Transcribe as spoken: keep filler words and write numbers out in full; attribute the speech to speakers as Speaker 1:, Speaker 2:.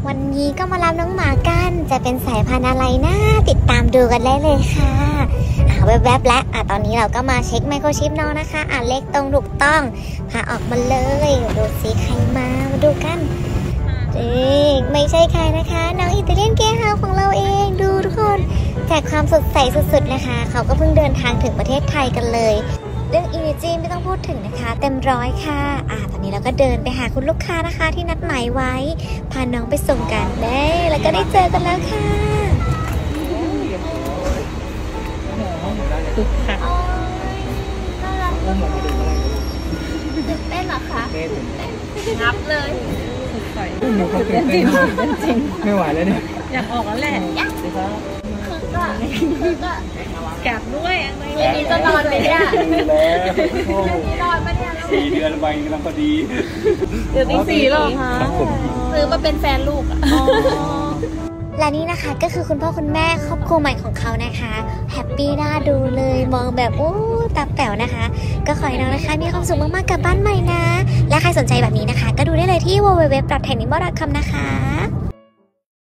Speaker 1: วันนี้ก็มารับน้องหมากันจะเป็นสายพันธุ์อะไรนะติดตามดูกันได้เลยค่ะอ่าแวบๆและอ่ะตอนนี้เราก็มาเช็คไมโครชิปน้องนะคะอ่ะเลขตรงถูกต้องพาออกมาเลยดูสิใครมามาดูกันเอ๊ะไม่ใช่ใครนะคะน้องอิตาเลียนเกย์ฮาวของเราเองดูทุกคนจากความสดใสสุดๆนะคะเขาก็เพิ่งเดินทางถึงประเทศไทยกันเลยเรื่อง Energy ไม่ต้องพูดถึงนะคะเต็มร้อยค่ะอ่าตอนนี้เราก็เดินไปหาคุณลูกค้านะคะที่นัดหมายไว้พาน้องไปส่งกันได้แล้วก็ได้เจอกันแล้วค่ะ
Speaker 2: คึกคัก
Speaker 1: น่ารักตื่นเต้นเหรอคะงับเลย
Speaker 2: เป็นจริงเป็นจริง
Speaker 3: ไม่ไหวแล้วเนี่ย
Speaker 2: อยากออกแล้วแหละ
Speaker 1: คือก็คือก็
Speaker 2: กลับด้วยอะไร
Speaker 1: คืนนี้จะนอนไหมเนี่ยคืนนี้นอนไหมเนี่ย
Speaker 3: สี่เดือนไปกำลังพอดี
Speaker 2: เดือนที่สี่หรอคะ
Speaker 1: ซื้อมาเป็นแฟนลูกอ่ะและนี่นะคะก็คือคุณพ่อคุณแม่ครอบครัวใหม่ของเขานะคะแฮปปี้น่าดูเลยมองแบบโอ้ตาแป๋วนะคะก็ขอให้น้องนะคะมีความสุขมากๆกับบ้านใหม่นะและใครสนใจแบบนี้นะคะก็ดูได้เลยที่ ดับเบิลยู ดับเบิลยู ดับเบิลยู ดอท ไทยนิมอล ดอท คอม นะคะ